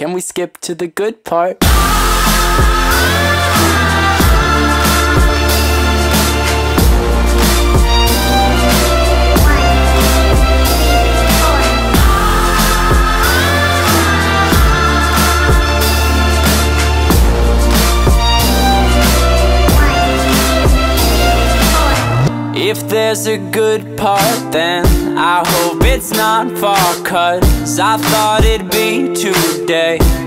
then we skip to the good part. If there's a good part, then I hope it's not far cut, 'cause I thought it'd be today.